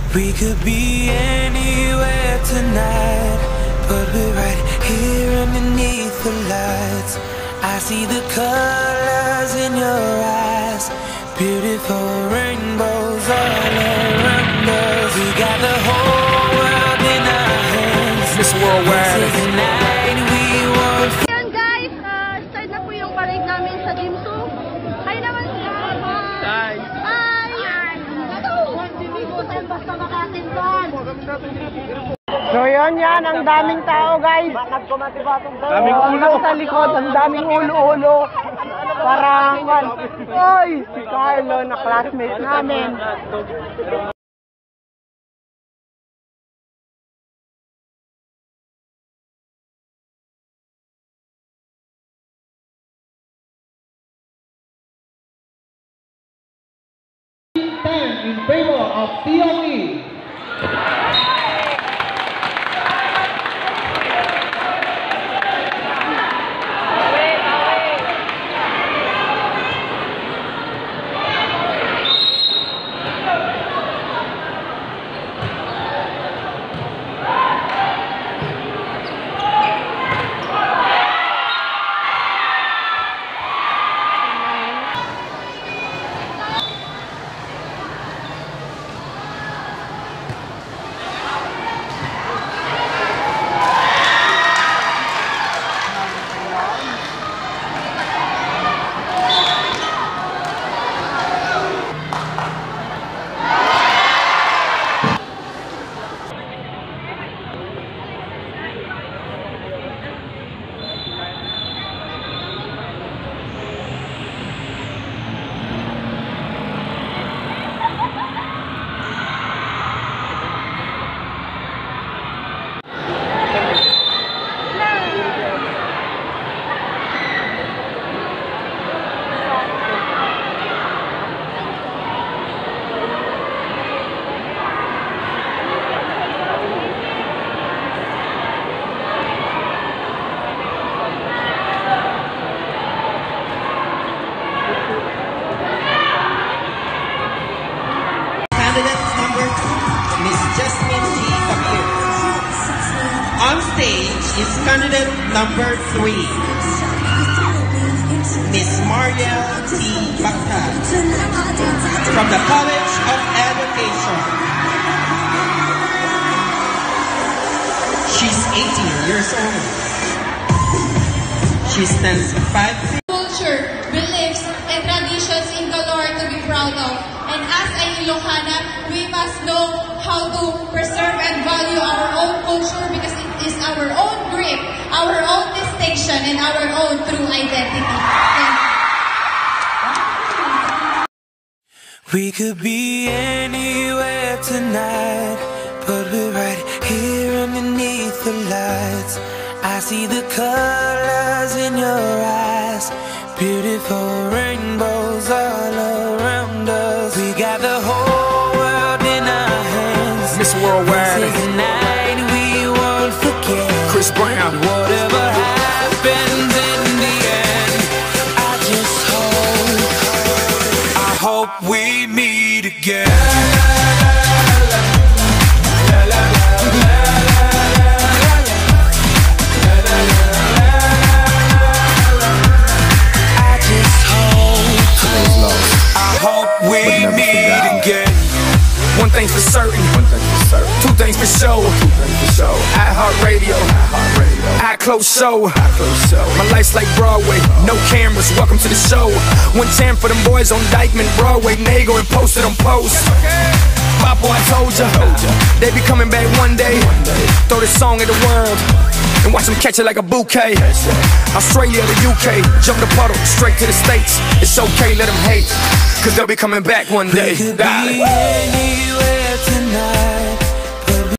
We could be anywhere tonight, but we're right here underneath the lights. I see the colors in your eyes, beautiful rainbows all around us. We got the whole world in our hands. Miss Worldwide. This is the night we won't. Ayan guys, start na po yung parade namin sa Jimsu. Hi naman siya. Hi. Basta makatindan. So yun yan, ang daming tao guys. Daming ulo. Sa likod, ang daming ulo-ulo. Parang, oy, si Carlo na classmate namin. In favor of TOE. On stage is candidate number 3, Miss Mariel T. Bactal, from the College of Education. She's 18 years old. She stands 5'6". Culture, beliefs, and traditions in Caloocan to be proud of. And as a Ilocana, we must know how to preserve and value our own culture because it is our own grit, our own distinction, and our own true identity. We could be anywhere tonight, but we're right here underneath the lights. I see the colors in your eyes, beautiful rainbows all around us. We got the whole world in our hands. Miss Worldwide. This is the night we won't forget. Chris Brown. Whatever happens in the end, I hope we meet again. One thing's for certain, two things for sure. iHeartRadio, I close show. My life's like Broadway, no cameras, welcome to the show. 110 for them boys on Dykeman, Broadway, Nago and posted on post. Papo, I told ya, they be coming back one day. Throw this song at the world and watch them catch it like a bouquet. Australia to UK, jump the puddle, straight to the States. It's okay, let them hate, cause they'll be coming back one day. We could be anywhere